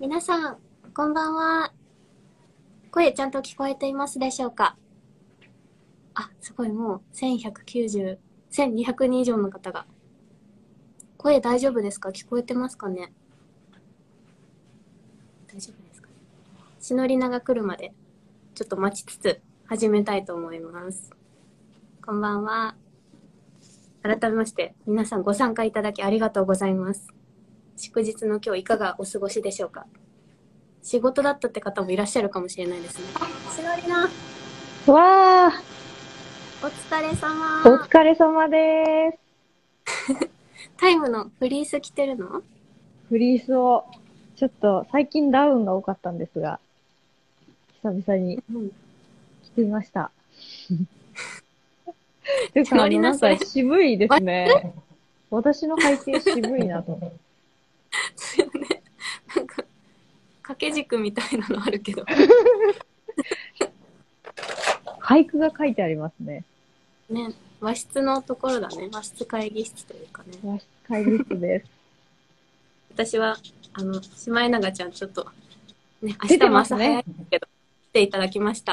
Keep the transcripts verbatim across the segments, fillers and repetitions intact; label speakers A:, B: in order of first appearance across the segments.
A: 皆さん、こんばんは。声ちゃんと聞こえていますでしょうか？あ、すごい、もうせんひゃくきゅうじゅう、せんにひゃくにん以上の方が。声大丈夫ですか？聞こえてますかね？大丈夫ですかね？しのりなが来るまで、ちょっと待ちつつ始めたいと思います。こんばんは。改めまして、皆さんご参加いただきありがとうございます。祝日の今日いかがお過ごしでしょうか？仕事だったって方もいらっしゃるかもしれないですね。あ、しのりな。
B: わー、
A: お疲れ様。
B: お疲れ様でーす。
A: タイムのフリース着てるの？
B: フリースを、ちょっと最近ダウンが多かったんですが、久々に
A: うん。
B: 着てみました。ていう
A: し
B: か、あの、
A: のりな、それ。
B: なんか渋いですね。私の背景渋いなと。
A: ですよね。なんか、掛け軸みたいなのあるけど。
B: 俳句が書いてありますね。
A: ね、和室のところだね。和室会議室というかね。
B: 和室会議室です。
A: 私は、あの、シマエナガちゃん、ちょっと、ね、明
B: 出て
A: 日も
B: ますね。
A: 朝早いけど、来ていただきました。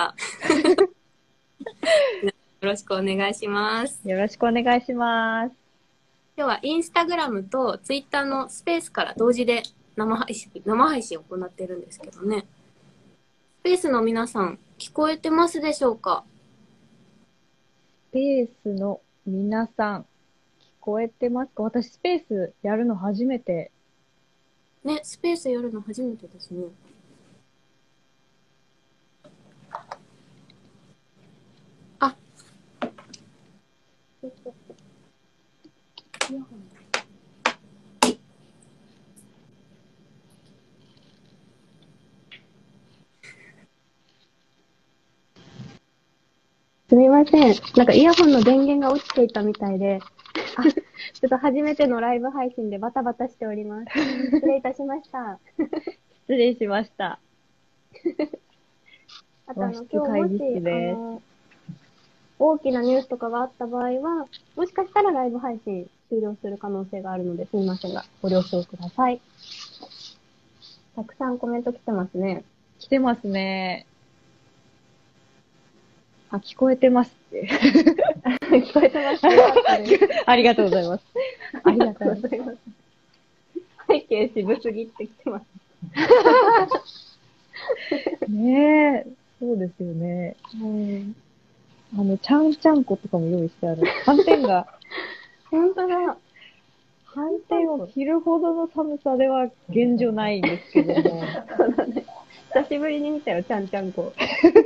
A: よろしくお願いします。
B: よろしくお願いします。
A: 今日はインスタグラムとツイッターのスペースから同時で生配信、生配信を行ってるんですけどね。スペースの皆さん、聞こえてますでしょうか？
B: スペースの皆さん、聞こえてますか？私スペースやるの初めて。
A: ね、スペースやるの初めてですね。あ、イヤホンだ。すみません。なんかイヤホンの電源が落ちていたみたいで、あ、ちょっと初めてのライブ配信でバタバタしております。失礼いたしました。
B: 失礼しました。
A: あとあの、
B: 和室
A: 今日もし、
B: 会議室
A: あ
B: です。
A: の、大きなニュースとかがあった場合は、もしかしたらライブ配信終了する可能性があるので、すみませんが、ご了承ください。たくさんコメント来てますね。
B: 来てますね。あ、聞こえてますって。
A: 聞こえてます。よかったです。
B: ありがとうございます。
A: ありがとうございます。背景渋すぎって来てます。
B: ねえ、そうですよね。
A: うん。
B: あの、ちゃんちゃんことかも用意してある。はんてんが、
A: 本当だ。
B: はんてんを着るほどの寒さでは現状ないんですけども。
A: そうだね。久しぶりに見たよ、ちゃんちゃんこ。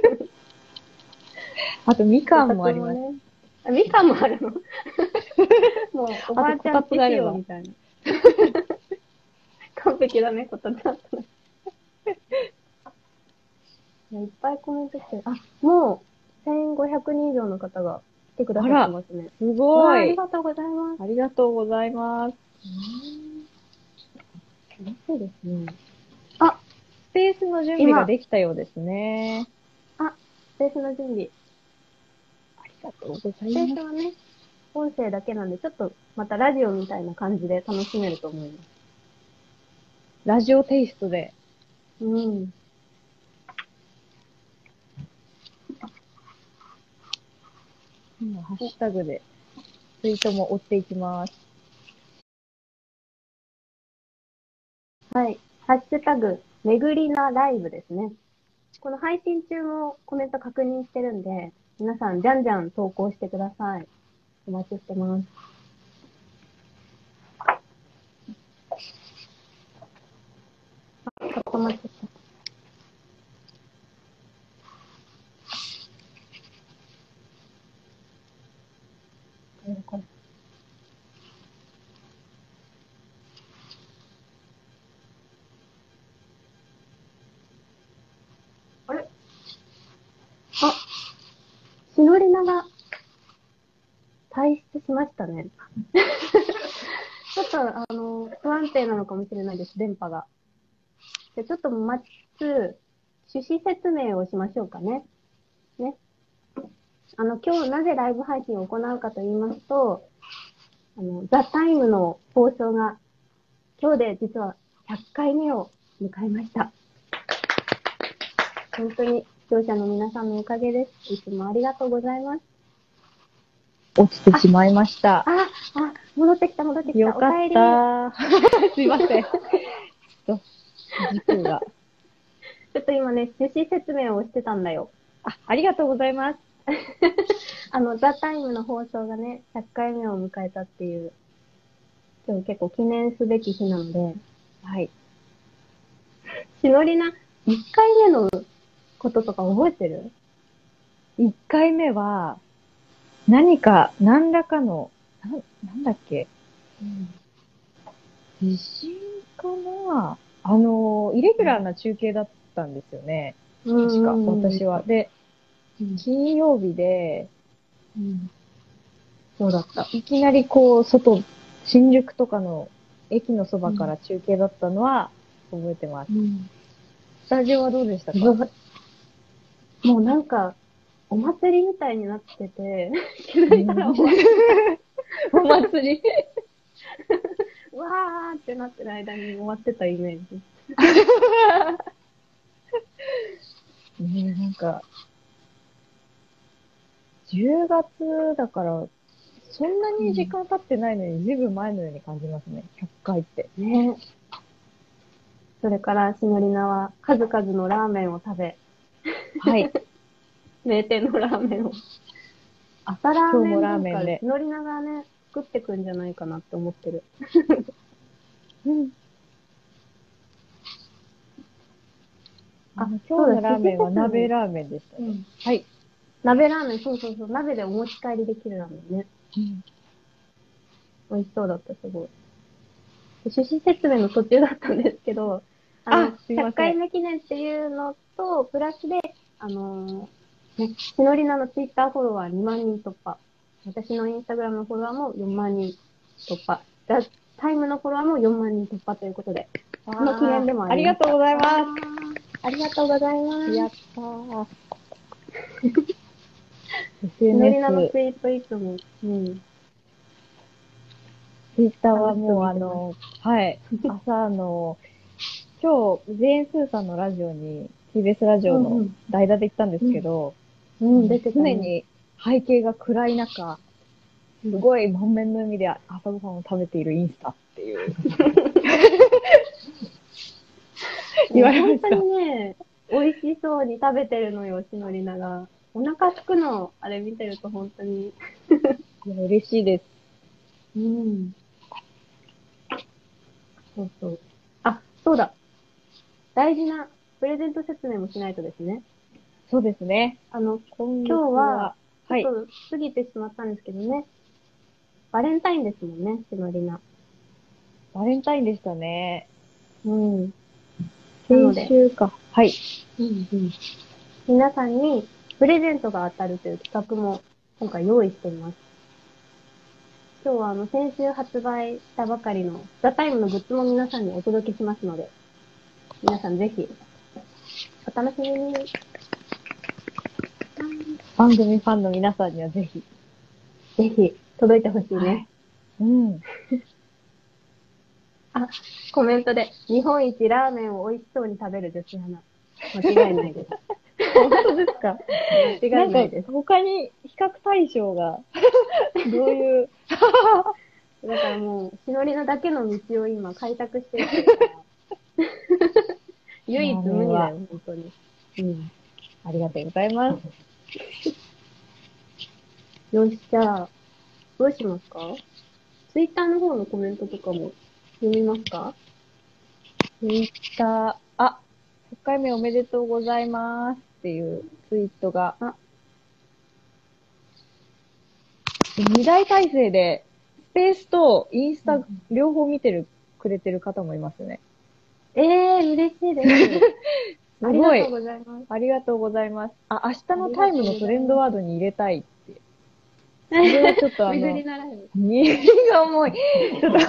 B: あと、みかんもあります。
A: ね、あ、みかんもあるの？もう、おばあちゃんち仕様みたいな。完璧だね、こたつあったね。いっぱいコメント来てる。あ、もう、せんごひゃくにん以上の方が来てくださってますね。
B: すごい。
A: ありがとうございます。
B: ありがとうございます。
A: 嬉しいですね。あ、
B: スペースの準備ができたようですね。
A: あ、スペースの準備。
B: ありがとうございます。スペ
A: ースはね、音声だけなんで、ちょっとまたラジオみたいな感じで楽しめると思います。
B: ラジオテイストで。
A: うん。
B: 今、ハッシュタグでツイートも追っていきます。
A: はい。ハッシュタグ、めぐりなライブですね。この配信中もコメント確認してるんで、皆さんじゃんじゃん投稿してください。お待ちしてます。あ、固まっちゃった。これこれ。あれあ、しのりなが退出しましたね。ちょっと、あの、不安定なのかもしれないです、電波が。じゃちょっと待つ、趣旨説明をしましょうかね。ね。あの、今日なぜライブ配信を行うかと言いますと、あの、ザ・タイムの放送が、今日で実はひゃっかいめを迎えました。本当に視聴者の皆さんのおかげです。いつもありがとうございます。
B: 落ちてしまいました。
A: あ、あ、あ戻ってきた、戻ってきた。
B: よかった。すいません。ちょっと、時空が。
A: ちょっと今ね、趣旨説明をしてたんだよ。
B: あ、ありがとうございます。
A: あの、ザ・タイムの放送がね、ひゃっかいめを迎えたっていう、今日結構記念すべき日なので、
B: はい。
A: しのりな、いっかいめのこととか覚えてる？
B: いっ 回目は、何か、何らかの、な、なんだっけ、うん、地震かな、あの、イレギュラーな中継だったんですよね。
A: うん、
B: 確か、私は。で、うん、金曜日で、うん、そうだった。いきなりこう、外、新宿とかの駅のそばから中継だったのは覚えてます。うん、スタジオはどうでしたか？
A: もうなんか、お祭りみたいになってて、気づいたら終わってた。お祭りわーってなってる間に終わってたイメージ。
B: ねえ、なんか、じゅうがつだから、そんなに時間経ってないのに、ずいぶん前のように感じますね。ひゃっかいって。
A: ね。それから、しのりなは数々のラーメンを食べ。
B: はい。
A: 名店のラーメンを。朝ラーメン
B: 今日もラーメンで。
A: しのりながね、作ってくんじゃないかなって思ってる。
B: うん。あ、今日のラーメンは鍋ラーメンでしたね。うん、はい。
A: 鍋ラーメン、そうそうそう。鍋でお持ち帰りできるラーメンね。うん。美味しそうだった、すごい。趣旨説明の途中だったんですけど、あの、あひゃっかいめ記念っていうのと、プラスで、あのー、ね、しのりなのツイッターフォロワーにまんにん突破。私のインスタグラムのフォロワーもよんまんにん突破。ザ・タイムのフォロワーもよんまんにん突破ということで、その記念でもあります。
B: ありがとうございます。
A: ありがとうございます。
B: やったー。
A: しのりなのツイートいつも、うん。
B: ツイッターはもうあの、はい。朝の、今日、ジェーン・スーさんのラジオに、ティービーエス ラジオの代打で行ったんですけど、
A: うん、うん、出てた、
B: ね、常に背景が暗い中、すごい満面の笑みで朝ごはんを食べているインスタっていう。言われました。
A: 本当にね、美味しそうに食べてるのよ、しのりなが。お腹すくの、あれ見てると本当に。
B: 嬉しいです。
A: うん。そうそう。あ、そうだ。大事なプレゼント説明もしないとですね。
B: そうですね。
A: あの、今日は、ちょっと過ぎてしまったんですけどね。はい、バレンタインですもんね、しのりな。
B: バレンタインでしたね。
A: うん。
B: 先週か。はい。
A: うんうん。皆さんにプレゼントが当たるという企画も今回用意しています。今日はあの先週発売したばかりのザ・タイムのグッズも皆さんにお届けしますので、皆さんぜひお楽しみに。
B: 番組ファンの皆さんにはぜひ、
A: ぜひ届いてほしいね。はい、
B: うん。
A: あ、コメントで日本一ラーメンを美味しそうに食べる女子アナ。間違いないです。
B: 本当ですか？
A: 間違いないです。
B: 他に比較対象がどういう
A: だからもうしのりなだけの道を今開拓していってるから唯一無二だよ、本当に。
B: うん。ありがとうございます。
A: よし、じゃあ、どうしますか？ツイッターの方のコメントとかも読みますか？
B: ツイッター、あ、ひゃっかいめおめでとうございますっていうツイートが、あ、にだい体制で、スペースとインスタ両方見てる、くれてる方もいますね。
A: ええー、嬉しいです。
B: すごい。
A: ありがとうございます。
B: ありがとうございます。あ、明日のタイムのトレンドワードに入れたいって。それはちょっとあの、
A: 耳が
B: 重い。ちょっと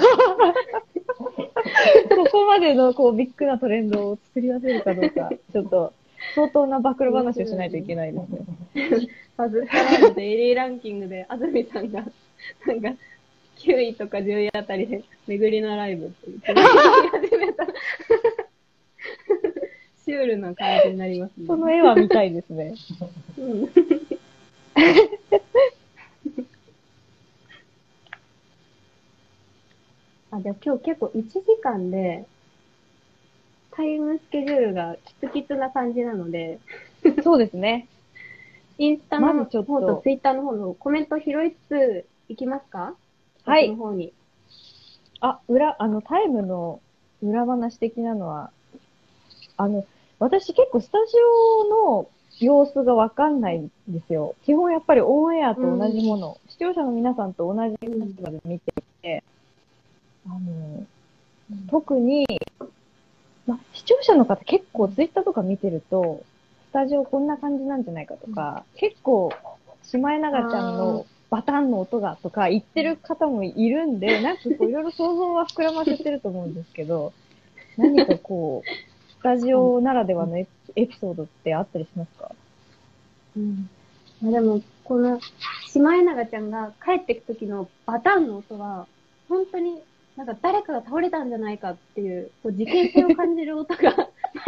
B: ここまでのこうビッグなトレンドを作り出せるかどうか、ちょっと相当な暴露話をしないといけないですね。
A: バズったライブデイリーランキングで、安住さんが、なんか、きゅういとかじゅういあたりで、めぐりなライブって言って、始めた。 シュールな感じになりますね。
B: その絵は見たいですね。
A: うん、あ、じゃあ今日結構いちじかんで、タイムスケジュールがキツキツな感じなので、
B: そうですね。
A: インスタの
B: まずちょっと
A: 方とツイッターの方のコメント拾いつついきますか？
B: はい。
A: そっちの方に。
B: あ、裏、あの、タイムの裏話的なのは、あの、私結構スタジオの様子がわかんないんですよ。基本やっぱりオンエアと同じもの、視聴者の皆さんと同じ立場で見ていて、あの、特に、ま、視聴者の方結構ツイッターとか見てると、スタジオこんな感じなんじゃないかとか、結構、シマエナガちゃんのバタンの音がとか言ってる方もいるんで、なんかこういろいろ想像は膨らませてると思うんですけど、何かこう、スタジオならではのエピエピソードってあったりしますか？
A: うん。まあでも、この、シマエナガちゃんが帰ってく時のバタンの音は、本当になんか誰かが倒れたんじゃないかっていう、こう事件性を感じる音が、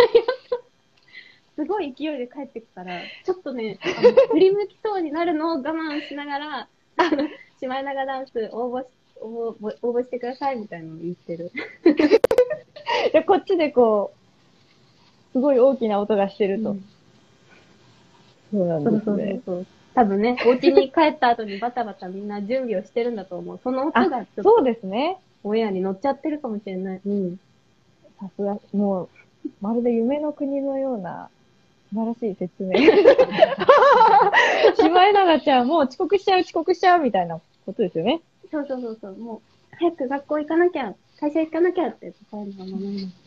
A: すごい勢いで帰ってくから、ちょっとね、あの振り向きそうになるのを我慢しながら、あの、シマエナガダンス応募し、応募、応募してくださいみたいなのを言ってる。
B: で、こっちでこう、すごい大きな音がしてると。
A: うん、
B: そうなん
A: そうそうそう
B: ですね。
A: そう。多分ね、お家に帰った後にバタバタみんな準備をしてるんだと思う。その音が
B: あ、
A: ちょっ
B: そう
A: と
B: ですね。
A: オンエアに乗っちゃってるかもしれない。うん。
B: さすが、もう、まるで夢の国のような、素晴らしい説明。シマエナガちゃんもう遅刻しちゃう遅刻しちゃうみたいなことですよね。
A: そうそうそうそう。もう、早く学校行かなきゃ、会社行かなきゃって伝えるのが守ります。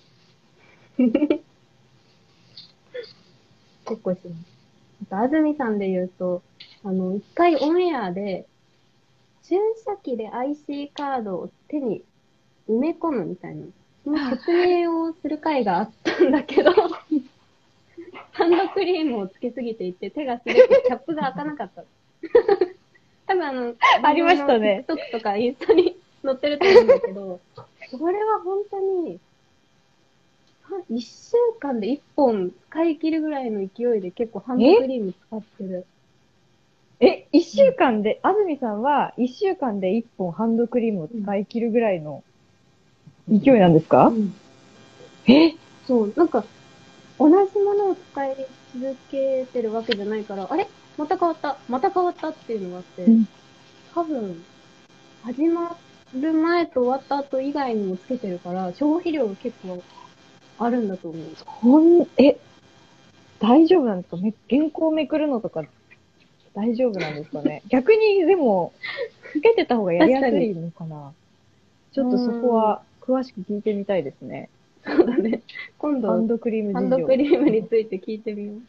A: 結構します。あと、安住さんで言うと、あの、一回オンエアで、注射器で アイシー カードを手に埋め込むみたいな、その説明をする回があったんだけど、ハンドクリームをつけすぎていて、手が滑ってキャップが開かなかった。多分あの、
B: ありましたね。
A: TikTok とかインスタに載ってると思うんだけど、これは本当に、一週間で一本使い切るぐらいの勢いで結構ハンドクリーム使ってる。
B: え、一週間で、安住さんは一週間で一本ハンドクリームを使い切るぐらいの勢いなんですか？
A: うん、
B: え、
A: そう、なんか、同じものを使い続けてるわけじゃないから、あれまた変わった、また変わったっていうのがあって、うん、多分、始まる前と終わった後以外にもつけてるから、消費量が結構あるんだと思う。
B: そん、え、大丈夫なんですか？め、原稿めくるのとか大丈夫なんですかね？逆に、でも、つけてた方がやりやすいのかな？ちょっとそこは詳しく聞いてみたいですね。
A: そうだね。今度、
B: ハンドクリーム事情。
A: ハンドクリームについて聞いてみよ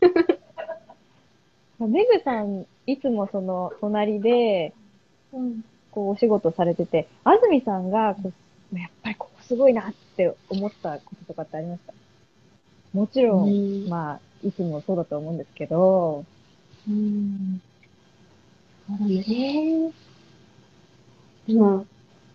B: う。メグさん、いつもその、隣で、
A: う。うん、
B: こう、お仕事されてて、安住さんがこう、やっぱりここすごいなって思ったこととかってありました？もちろん、んまあ、いつもそうだと思うんですけど、
A: うん。そうだね。えー、でも、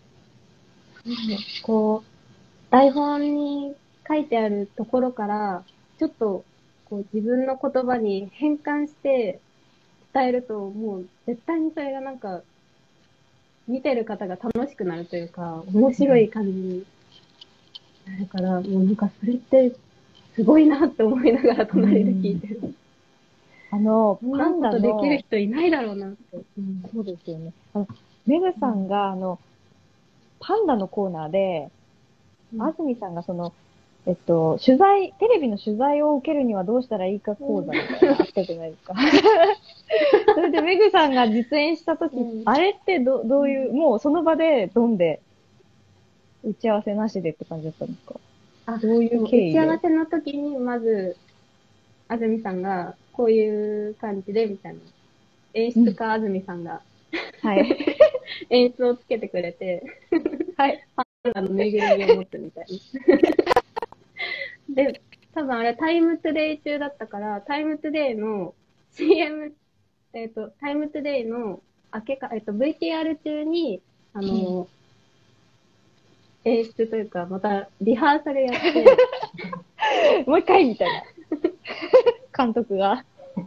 A: こう、台本に書いてあるところから、ちょっと、こう、自分の言葉に変換して伝えると、もう、絶対にそれがなんか、見てる方が楽しくなるというか、面白い感じになるから、もうなんか、それって、すごいなって思いながら隣で聞いてる。
B: あの、
A: こんな
B: パンダ
A: ことできる
B: の、
A: 人いないだろうなって。うん、
B: そうですよね。あの、メグさんが、あの、パンダのコーナーで、
A: うん、
B: 安住さんがその、えっと、取材、テレビの取材を受けるにはどうしたらいいか講座みたいなあったじゃないですか。それでメグさんが実演したとき、うん、あれってど、どういう、もうその場でドンで、打ち合わせなしでって感じだったんですか？
A: あ、
B: どういう経緯で？
A: 打ち合わせの時に、まず、安住さんが、こういう感じで、みたいな。演出家安住さんが、
B: うん、はい。
A: 演出をつけてくれて、
B: はい。
A: パンダのぬいぐるみを持つみたいな。で、多分あれタイムトゥデイ中だったから、タイムトゥデイの シーエム、えっと、タイムトゥデイの明けか、えっと、ブイティーアール 中に、あの、うん、演出というか、またリハーサルやって、
B: もう一回みたいな。監督が。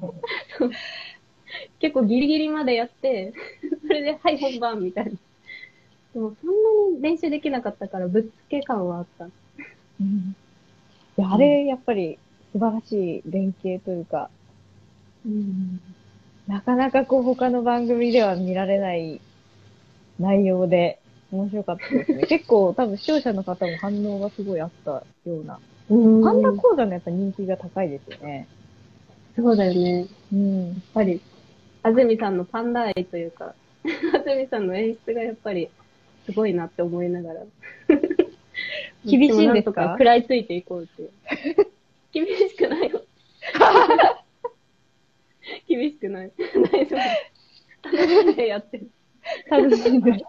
A: 結構ギリギリまでやって、それで、はい、本番みたいな。でも、そんなに練習できなかったから、ぶっつけ感はあった。
B: うん、いや、あれ、やっぱり、素晴らしい連携というか、
A: うん、
B: なかなかこう、他の番組では見られない内容で、面白かったですね。結構、多分視聴者の方も反応がすごいあったような。
A: うん、
B: パンダ講座のやっぱ人気が高いですよね。
A: そうだよね。
B: うん。
A: やっぱり、安住さんのパンダ愛というか、安住さんの演出がやっぱり、すごいなって思いながら。
B: 厳しいんですか？
A: なんとか食らいついていこうっていう。厳しくないよ。厳しくない。大丈夫。楽しんでやってる。
B: 楽しんで。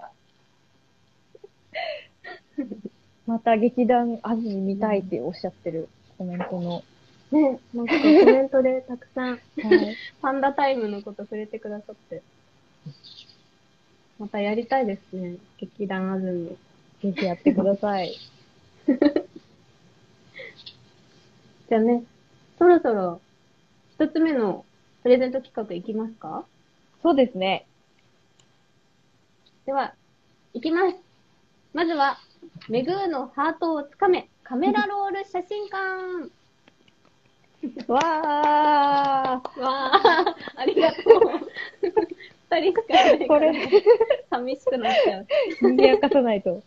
B: また劇団安住見たいっておっしゃってるコメントの。
A: ね、なんかコメントでたくさん、
B: はい、
A: パンダタイムのこと触れてくださって。またやりたいですね。劇団安住。
B: ぜひやってください。
A: じゃあね、そろそろ一つ目のプレゼント企画いきますか？
B: そうですね。
A: では、いきます。まずは、メグーのハートをつかめ、カメラロール写真館。
B: わー。
A: わー、ありがとう。二人しかいないから、
B: これ、
A: 寂しくなっちゃう。
B: 賑やかさないと。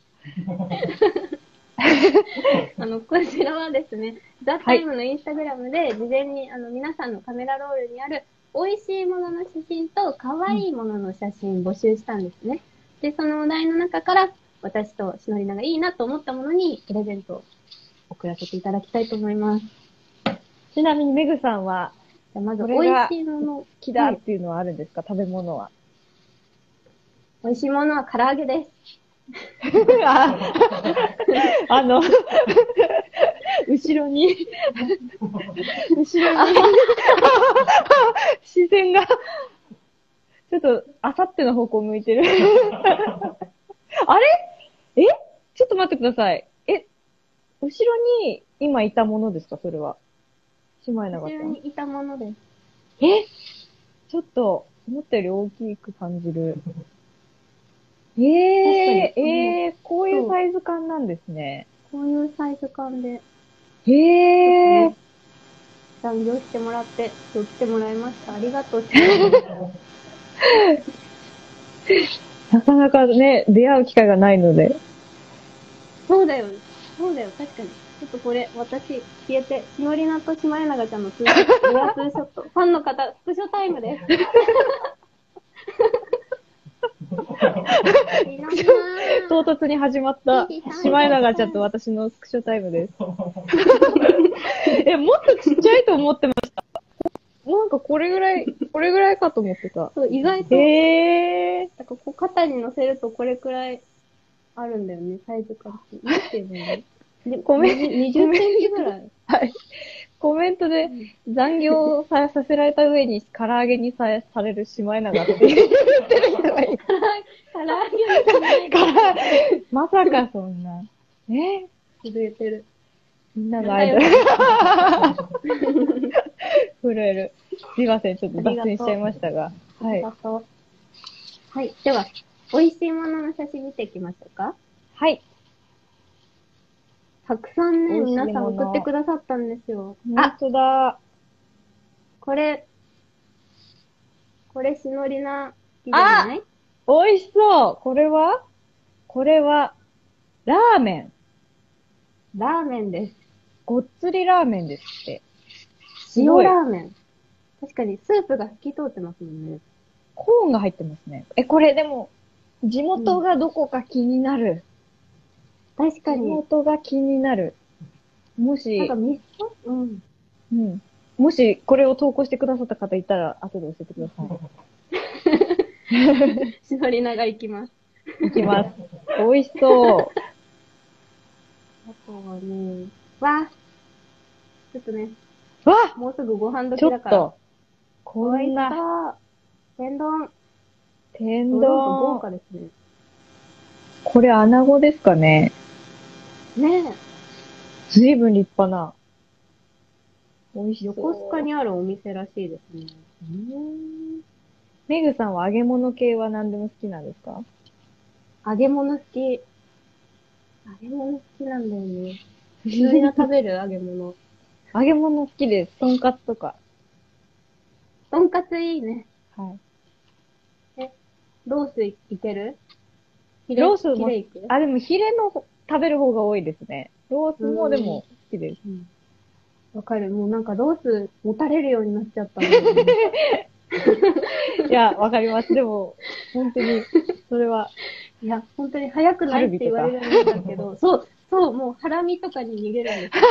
A: あの、こちらはですね、ザ・タイムのインスタグラムで、事前に、あの、皆さんのカメラロールにある、美味しいものの写真と、可愛いものの写真募集したんですね。で、そのお題の中から、私としのりながいいなと思ったものに、プレゼントを送らせていただきたいと思います。
B: ちなみにメグさんは、
A: じゃあまず、美味しいもの。
B: 好きだっていうのはあるんですか？食べ物は。
A: 美味しいものは唐揚げです。
B: あ, あの、後ろに、後ろに、視線が、ちょっと、あさっての方向向いてる。あれえちょっと待ってください。え、後ろに今いたものですか？それは。シマエナガちゃん。
A: 後ろにいたものです。
B: えちょっと、思ったより大きく感じる。ええー、えー、こういうサイズ感なんですね。
A: こういうサイズ感で。
B: へえー。
A: 残業してもらって、今日来てもらいました。ありがとう。
B: なかなかね、出会う機会がないので。
A: そうだよ。そうだよ。確かに。ちょっとこれ、私、消えて、しのりなとシマエナガちゃんのツーショット、レアツーショット。ファンの方、スクショタイムです。
B: 唐突に始まったシマエナガちゃんと私のスクショタイムです。え、もっとちっちゃいと思ってました。なんかこれぐらい、これぐらいかと思ってた。
A: そう、意外と。
B: へー。
A: なんかこう肩に乗せるとこれくらいあるんだよね、サイズ感って。なんていうのね。で、
B: ごめん。
A: にじゅっセンチぐらい。
B: はい。コメントで残業ささせられた上に唐揚げにさされるシマエナガって言ってる人がいる。
A: 唐揚げじゃないから。
B: まさかそんな。え
A: 震えてる。
B: みんなのアイドル。震える。すいません、ちょっと脱線しちゃいましたが。はい。
A: はい。では、美味しいものの写真見ていきましょうか。
B: はい。
A: たくさんね、皆さん送ってくださったんですよ。
B: 本当だ。
A: これ、これしのりな、じゃない？
B: 美味しそう。これはこれは、ラーメン。
A: ラーメンです。
B: ごっつりラーメンですって。
A: 塩ラーメン。確かにスープが透き通ってますもんね。
B: コーンが入ってますね。え、これでも、地元がどこか気になる。
A: うん、確かに。
B: 地元が気になる。もし、
A: なんか味噌うん。
B: うん。もし、これを投稿してくださった方いたら、後で教えてくださ
A: い。しのりなが行きます。
B: 行きます。美味しそう。
A: あとはね、わちょっとね。
B: わ
A: もうすぐご飯時だから。
B: ちょっと。こんな。
A: 天丼。
B: 天丼。
A: 豪華ですね。
B: これ穴子ですかね。
A: ねえ。
B: ずいぶん立派な。 美味しそう。
A: 横須賀にあるお店らしいですね。
B: うーん。メグさんは揚げ物系は何でも好きなんですか？
A: 揚げ物好き。揚げ物好きなんだよね。普通に食べる揚げ物。
B: 揚げ物好きです。とんかつとか。
A: とんかついいね。
B: はい。
A: え、ロースいいける？ヒレ、
B: ロースも、
A: ヒレいく？
B: あ、でもヒレのほ食べる方が多いですね。ロースもで
A: うーん
B: も好きです。
A: うん。わかる。もうなんかロース持たれるようになっちゃったんだよね。
B: いや、わかります。でも、本当に、それは、
A: いや、本当に早くないって言われるんだけど、そう、そう、もうハラミとかに逃げるんですよ。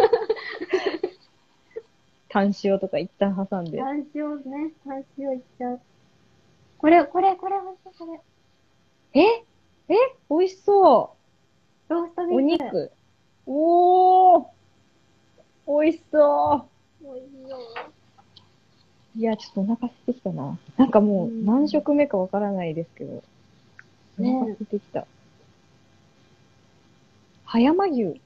B: タン塩とか一旦挟んで。
A: タン塩ね、タン塩いっちゃう。これ、これ、これ、美味しそう、これ。
B: ええ美味しそ
A: ロースト
B: う。
A: ビーフ。
B: お肉。おー美味しそ
A: 美味しそう。
B: う。いや、ちょっとお腹空いてきたな。なんかもう
A: うん
B: 何食目かわからないですけど。お
A: ねえ
B: 腹空いてきた。葉山牛。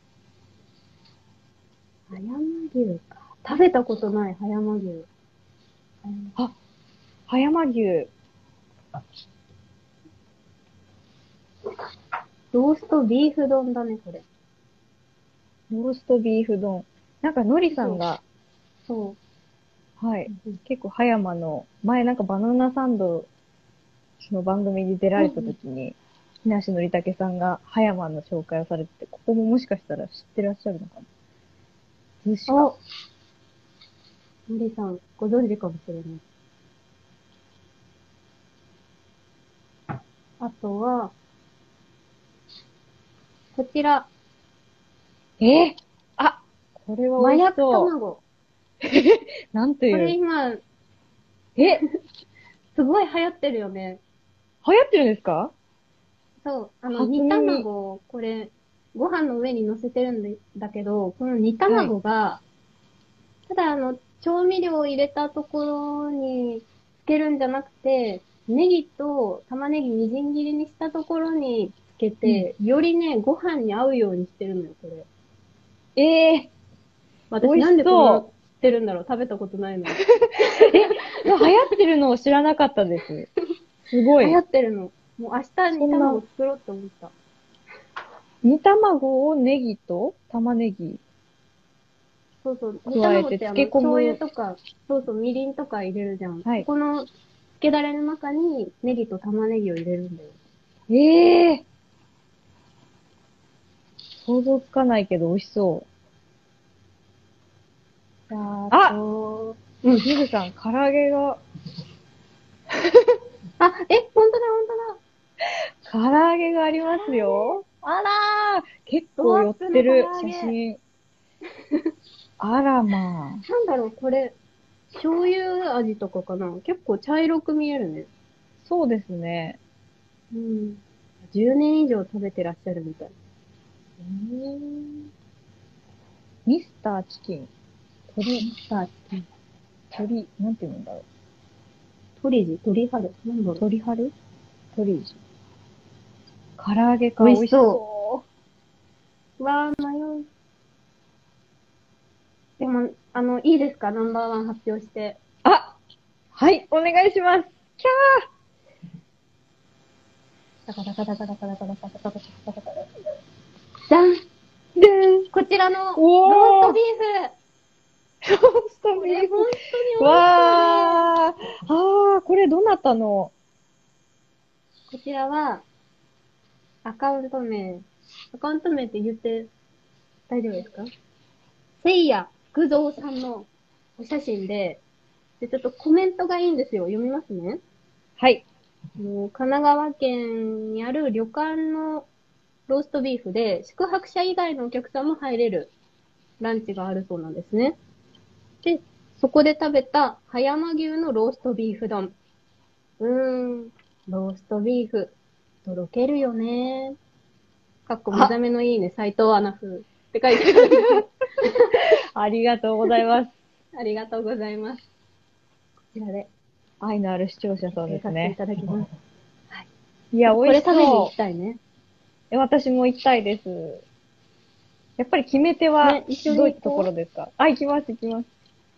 A: 葉山牛か。食べたことない、葉山牛。
B: あ、葉山牛。
A: ローストビーフ丼だね、これ。
B: ローストビーフ丼。なんかのりさんが、
A: そ
B: はい。
A: う。うん
B: 結構葉山の、前なんかバナナサンドの番組に出られた時に、木梨憲武さんが葉山の紹介をされてて、ここももしかしたら知ってらっしゃるのかな。寿司か。
A: お、森さん、ご存知かもしれない。あとは、こちら、
B: えあ、これは
A: 麻薬
B: 美味しそう。
A: 卵。
B: なんと
A: これ
B: いう。
A: 今、
B: え
A: すごい流行ってるよね。
B: 流行ってるんですか？
A: そう、あの、
B: 初
A: 煮
B: 耳。
A: 卵、これ、ご飯の上に乗せてるんだけど、この煮
B: はい。
A: 卵が、ただあの、調味料を入れたところにつけるんじゃなくて、ネギと玉ねぎみじん切りにしたところにつけて、よりね、ご飯に合うようにしてるのよ、これ。
B: ええー、
A: 私なん
B: 美味し
A: でこんな知っ
B: そ
A: てるんだろう？食べたことないのに。
B: う。え、流行ってるのを知らなかったです。すごい。
A: 流行ってるの。もう明日煮
B: そんな
A: 卵作ろうって思った。
B: 煮卵をネギと玉ねぎ
A: そうそう。煮
B: 加え
A: 卵ってあの、
B: て漬け込
A: 醤油
B: む。
A: とか、そうそう、みりんとか入れるじゃん。
B: はい。
A: そこの、漬けだれの中にネギと玉ねぎを入れるんだよ。
B: ええー、想像つかないけど美味しそう。
A: じゃあ、あ
B: あ
A: と、うん。
B: ミグさん、唐揚げが、
A: あ、え、ほんとだ、ほんとだ。
B: 唐揚げがありますよ。あらー、結構寄っ
A: ドアップの唐
B: てる
A: 揚げ。
B: 写真。あらまあ。
A: なんだろう、これ、醤油味とかかな？結構茶色く見えるね。
B: そうですね。
A: うん。じゅうねん以上食べてらっしゃるみたい。
B: うーんミスターチキン。鳥、
A: さあ、
B: 鳥、なんて言うんだろう。
A: 鳥地、鳥春。なんだろう。
B: 鳥春鳥じ。唐揚げか、
A: 美味
B: 美味し
A: しそ
B: そう。
A: う。わー、迷う。でも、あの、いいですか？ナンバーワン発表して。
B: あはい、お願いします。キャ
A: ダカダカダカダカダカダカダカダカダカダカ。じゃん！
B: ーでーん
A: こちらの、ロー
B: おー
A: ストビーフ。
B: ロースト
A: こ
B: ビー
A: れ本当に美味し
B: フ。
A: そうで。
B: わーあー、これどなたの？
A: こちらは、アカウント名、アカウント名って言って大丈夫ですか？せいや福蔵さんのお写真で、で、ちょっとコメントがいいんですよ。読みますね。
B: はい。
A: もう神奈川県にある旅館のローストビーフで、宿泊者以外のお客さんも入れるランチがあるそうなんですね。で、そこで食べた葉山牛のローストビーフ丼。うーん、ローストビーフ、とろけるよね。かっこ目覚
B: あ、
A: めのいいね、斉藤アナ風って書いてあるんですよ。
B: ありがとうございます。
A: ありがとうございます。こちらで、
B: 愛のある視聴者さん
A: 訂させてい
B: ですね。
A: ただきます。
B: いや、
A: こ
B: 美味し
A: れ食べに行
B: そ
A: きたいね。
B: う。え、私も行きたいです。 やっぱり決め手は、
A: ね一緒に行こう
B: どういったところですか？あ、行きます、行きます。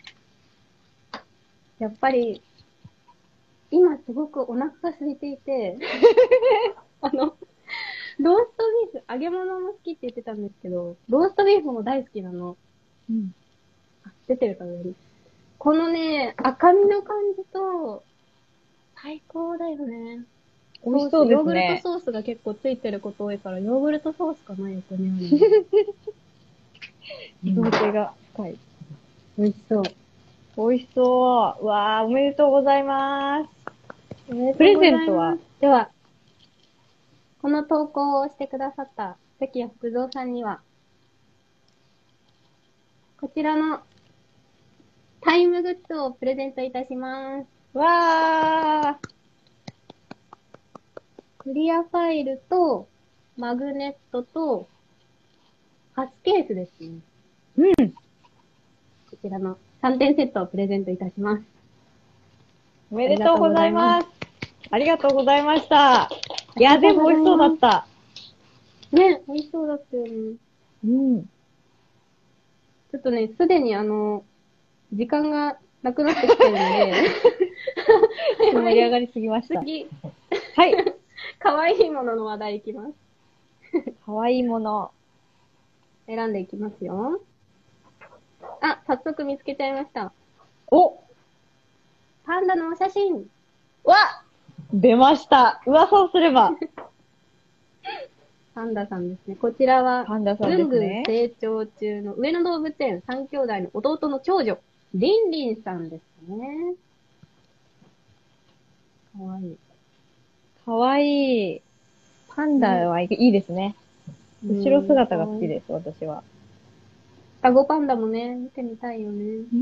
A: やっぱり、今すごくお腹が空いていて、あの、ローストビーフ、揚げ物も好きって言ってたんですけど、ローストビーフも大好きなの。
B: うん。
A: あ、出てるか上に。このね、赤身の感じと、最高だよね。
B: 美味しそうですね。
A: ヨーグルトソースが結構ついてること多いから、ヨーグルトソースかな、横にある
B: 想定が深い。
A: 美味しそう。
B: 美味しそう。うわー、おめでとうございます。
A: おめでとうございます。
B: プレゼントは
A: では、この投稿をしてくださった関谷福蔵さんには、こちらのタイムグッズをプレゼントいたします。
B: わー。
A: クリアファイルと、マグネットと、パスケースですね。
B: うん。
A: こちらのさんてんセットをプレゼントいたします。
B: おめでとうございます。ありがとうございました。いや、全部美味しそうだった。
A: ね、美味しそうだったよね。
B: うん。
A: ちょっとね、すでにあの、時間がなくなってきてるので、
B: 盛り上がりすぎました。
A: 次、
B: はい。
A: かわいいものの話題いきます。
B: かわいいもの。
A: 選んでいきますよ。あ、早速見つけちゃいました。
B: お
A: パンダのお写真。
B: わ出ました。噂をすれば。
A: パンダさんですね。こちらは、
B: パンダさんで
A: ぐんぐん
B: すね。
A: 成長中の上野動物園三兄弟の弟の長女、リンリンさんですね。かわいい。
B: かわいい。パンダはいいいですね。後ろ姿が好きです、私は。
A: 双子パンダもね、見てみたいよね。
B: うん。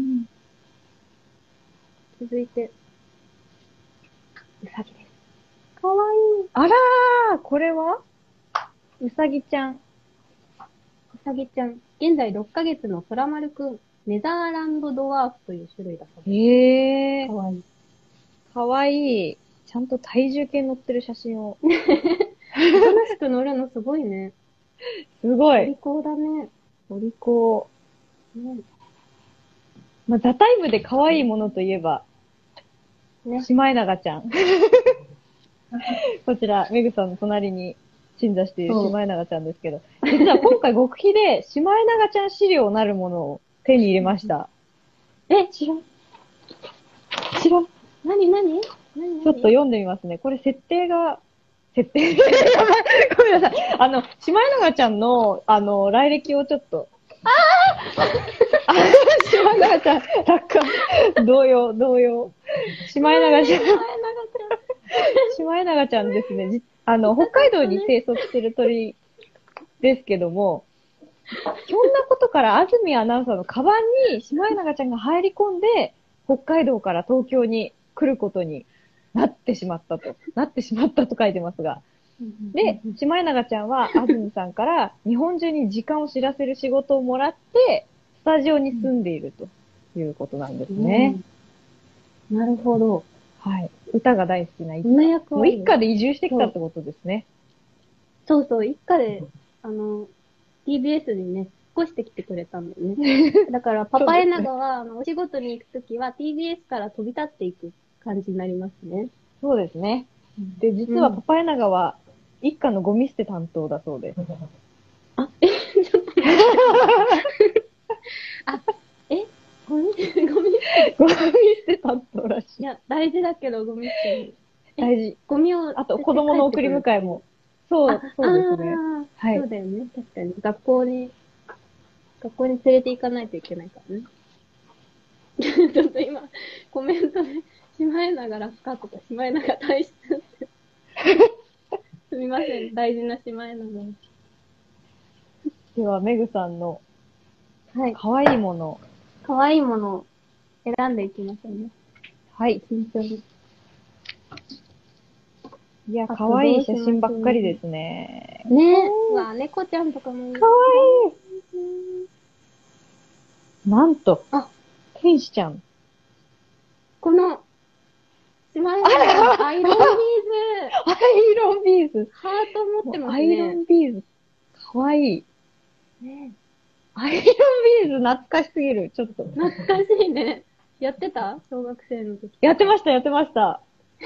A: 続いて、うさぎです。かわいい。
B: あらー、これはうさぎちゃん。
A: うさぎちゃん。現在ろっかげつの空丸くん。ネザーランドドワーフという種類だそうです。
B: へー。
A: かわいい。
B: かわいい。ちゃんと体重計乗ってる写真を。
A: おとなしく乗るのすごいね。
B: すごい。
A: お利口だね。
B: お利口。
A: ね。
B: まあ、ザタイムで可愛いものといえば、
A: ね。
B: シマエナガちゃん。こちら、メグさんの隣に鎮座しているシマエナガちゃんですけど、実は今回極秘でシマエナガちゃん資料なるものを手に入れました。
A: え、知らん。
B: 知らん。
A: なになになに
B: ちょっと読んでみますね。これ設定が、設定ごめんなさい。あの、シマエナガちゃんの、あの、来歴をちょっと。ああシマエナガちゃん、落下。同様、同様。シマエナガちゃん。シマエナガちゃんですね。あの、北海道に生息してる鳥ですけども、ひょんなことから安住アナウンサーのカバンにシマエナガちゃんが入り込んで、北海道から東京に来ることになってしまったと。なってしまったと書いてますが。で、シマエナガちゃんは安住さんから日本中に時間を知らせる仕事をもらって、スタジオに住んでいるということなんですね。
A: うん、なるほど。
B: はい。歌が大好きな一家。もう一家で移住してきたってことですね。
A: そうそう、一家で、あの、ティービーエス にね、引っ越してきてくれたんだよね。だから、パパエナガは、あの、お仕事に行くときは ティービーエス から飛び立っていく感じになりますね。
B: そうですね。で、実はパパエナガは、一家のゴミ捨て担当だそうです。
A: あ、え、ちょっと待って。あ、えゴミ、ゴミ捨て
B: ゴミ捨て担当らしい。
A: いや、大事だけど、ゴミ捨て。
B: 大事。
A: ゴミを。
B: あと、子供の送り迎えも。そう、そうですね。
A: はい。そうだよね。確かに。学校に、学校に連れて行かないといけないからね。ちょっと今、コメントで、シマエナガ落下とか、シマエナガ退出って。すみません、大事なシマエナガ。
B: では、メグさんの、
A: はい。
B: かわいいもの。
A: かわいいものを選んでいきましょうね。
B: はい。
A: 慎重に。
B: いや、かわいい写真ばっかりですね。
A: ねえ。うわ、猫ちゃんとかもいい。
B: かわいい。なんと、
A: あ、
B: 天使ちゃん。
A: この、シマエナガのアイロンビーズ。
B: アイロンビーズ。
A: ハート持ってますね。
B: アイロンビーズ。かわいい。
A: ね
B: アイロンビーズ懐かしすぎる。ちょっと。
A: 懐かしいね。やってた小学生の時。
B: やってました、やってました。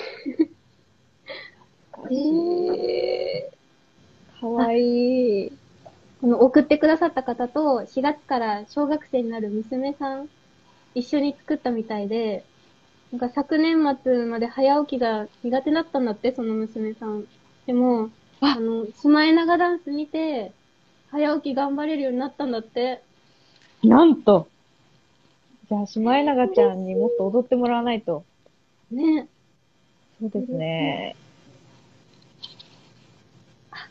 A: え
B: ー、かわいい。
A: この送ってくださった方としがつから小学生になる娘さん一緒に作ったみたいで、なんか昨年末まで早起きが苦手だったんだって、その娘さん。でも、あの、シマエナガダンス見て、早起き頑張れるようになったんだって。
B: なんと。じゃあ、シマエナガちゃんにもっと踊ってもらわないと。
A: ね。
B: そうですね。
A: あ、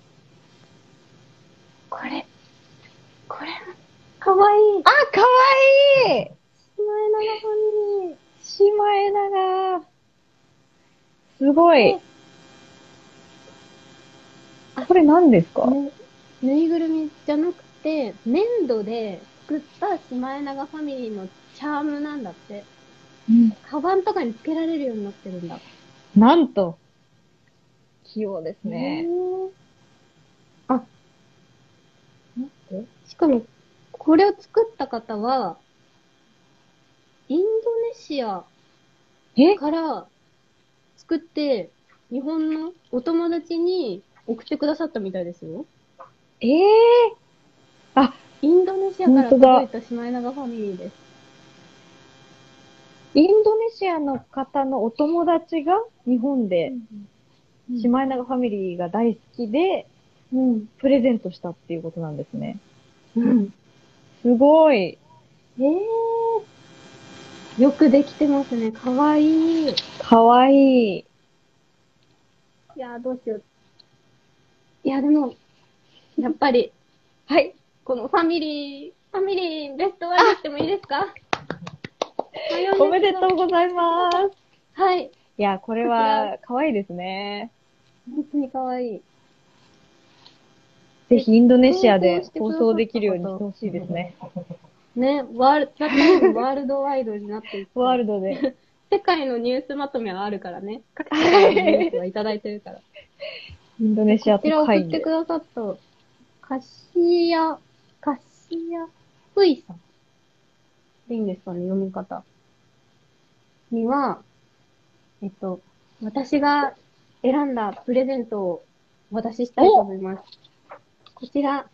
A: これ、これ、かわいい。
B: あ、かわいい
A: シマエナガファミリー。
B: シマエナガ。すごい。これ何ですか？
A: ね、ぬいぐるみじゃなくて、粘土で作ったシマエナガファミリーのチャームなんだって。うん。カバンとかにつけられるようになってるんだ。
B: なんと。器用ですね。
A: あ、待って。しかも、これを作った方は、インドネシアから作って、日本のお友達に送ってくださったみたいですよ。
B: ええー。あ、
A: インドネシアから届いたシマエナガファミリーです。
B: インドネシアの方のお友達が日本で、シマエナガファミリーが大好きで、うん、プレゼントしたっていうことなんですね。
A: うん。
B: すごい。
A: ええー。よくできてますね。かわいい。
B: かわいい。い
A: やー、どうしよう。いや、でも、やっぱり、はい。このファミリー、ファミリーベストワンにしてもいいですか？
B: おめでとうございます。
A: はい。
B: いや、これは、可愛いですね。
A: 本当に可愛い。
B: ぜひインドネシアで放送できるようにしてほしいですね。
A: ね、ワールド、ワールドワイドになっていく。
B: ワールドで。
A: 世界のニュースまとめはあるからね。各世界のニュースはいただいてるから。
B: インドネシアと
A: こちら送ってくださった、カシヤ、カシヤ、フイさん。でいいんですかね、読み方。には、えっと、私が選んだプレゼントをお渡ししたいと思います。こちら、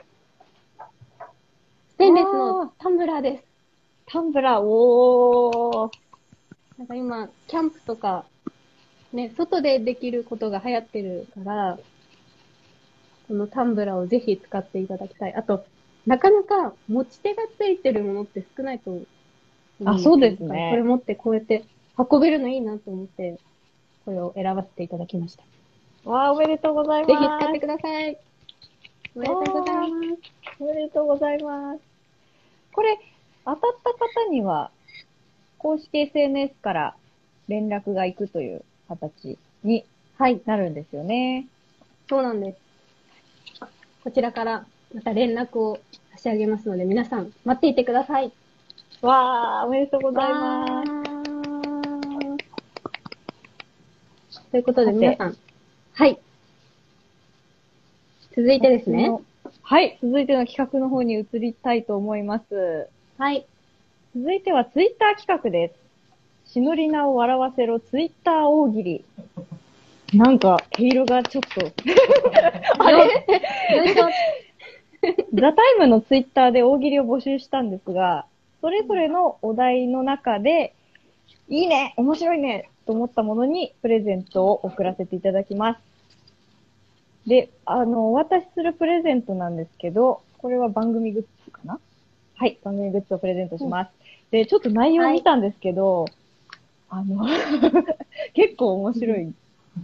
A: ステンレスのタンブラーです。
B: タンブラー、おー。
A: なんか今、キャンプとか、ね、外でできることが流行ってるから、このタンブラーをぜひ使っていただきたい。あと、なかなか持ち手がついてるものって少ないと思う。
B: あ、そうですね。
A: これ持ってこうやって運べるのいいなと思って、これを選ばせていただきました。
B: わー、おめでとうございます。ぜ
A: ひ使ってください。おめでとうございます。
B: おめでとうございます。これ、当たった方には、公式 エスエヌエス から連絡が行くという形になるんですよね。
A: そうなんです。こちらからまた連絡を差し上げますので、皆さん待っていてください。
B: わー、おめでとうございます。
A: ということで皆さん、はい。続いてですね。
B: はい、続いての企画の方に移りたいと思います。
A: はい。
B: 続いてはツイッター企画です。しのりなを笑わせろツイッター大喜利。なんか、毛色がちょっと。あれよいしょ。ザタイムのツイッターで大喜利を募集したんですが、それぞれのお題の中で、いいね面白いねと思ったものにプレゼントを送らせていただきます。で、あの、お渡しするプレゼントなんですけど、これは番組グッズかな？はい、番組グッズをプレゼントします。うん、で、ちょっと内容を見たんですけど、はい、あの、結構面白い。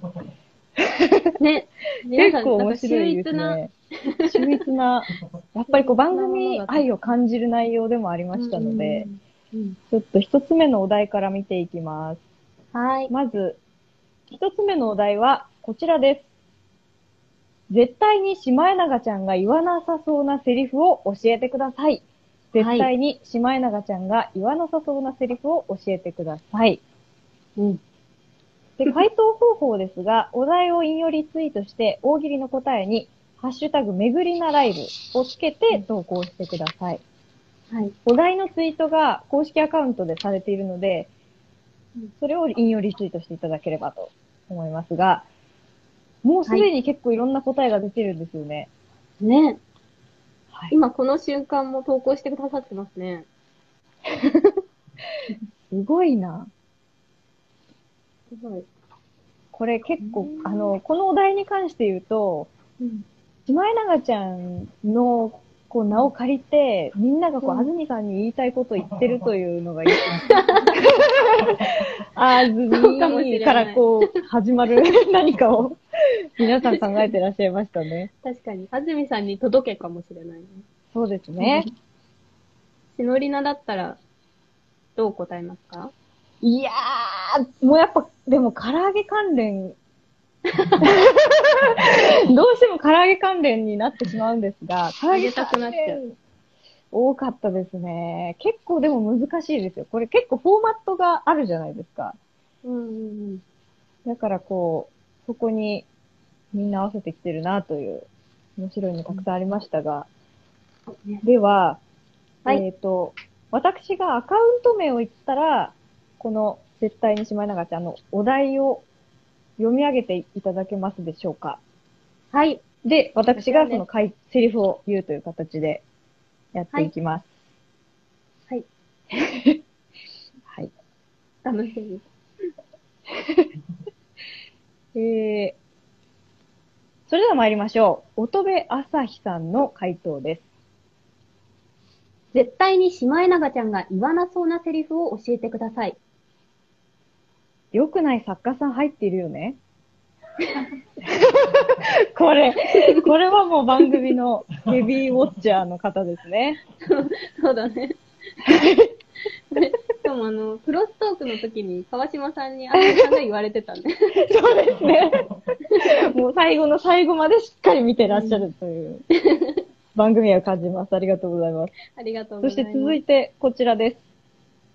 A: ね。
B: 結構面白いですね。秀逸な。やっぱりこう番組愛を感じる内容でもありましたので、うんうん、ちょっと一つ目のお題から見ていきます。
A: はい。
B: まず、一つ目のお題はこちらです。絶対にシマエナガちゃんが言わなさそうなセリフを教えてください。絶対にシマエナガちゃんが言わなさそうなセリフを教えてください。うん。で、回答方法ですが、お題を引用リツイートして、大喜利の答えに、 ハッシュタグめぐりなライブをつけて投稿してください。
A: はい。
B: お題のツイートが公式アカウントでされているので、
A: うん
B: それを引用リツイートしていただければと思いますが、もうすでに結構いろんな答えが出てるんですよね。
A: ね。
B: はい、
A: 今この瞬間も投稿してくださってますね。
B: すごいな。
A: すごい。
B: これ結構、あの、このお題に関して言うと、
A: うん。
B: シマエナガちゃんのこう名を借りて、みんながこう、
A: うん
B: 安住さんに言いたいことを言ってるというのがいい。あず
A: そうかもしれない
B: みからこう、始まる何かを皆さん考えてらっしゃいましたね。
A: 確かに。安住さんに届けかもしれないね。
B: そうですね。
A: しのりなだったら、どう答えますか？
B: いやー、もうやっぱ、でも唐揚げ関連、どうしても唐揚げ関連になってしまうんですが、唐揚げ関連多かったですね。結構でも難しいですよ。これ結構フォーマットがあるじゃないですか。
A: うんうんうん。
B: だからこう、そこにみんな合わせてきてるなという面白いのたくさんありましたが。
A: ね
B: では、
A: はい
B: えっと、私がアカウント名を言ったら、この絶対にシマエナガちゃんのお題を読み上げていただけますでしょうか。
A: はい。
B: で、私がその回セリフを言うという形でやっていきます。
A: はい。
B: はい。
A: 楽しみ。
B: えー、それでは参りましょう。乙部朝日さんの回答です。
A: 絶対にシマエナガちゃんが言わなそうなセリフを教えてください。
B: 良くない作家さん入っているよね。これ、これはもう番組のヘビーウォッチャーの方ですね。
A: そうだね。でしかもあの、クロストークの時に川島さんに安住さんが言われてたね。
B: そうですね。もう最後の最後までしっかり見てらっしゃるという番組を感じます。ありがとうございます。
A: ありがとうございます。
B: そして続いてこちらです。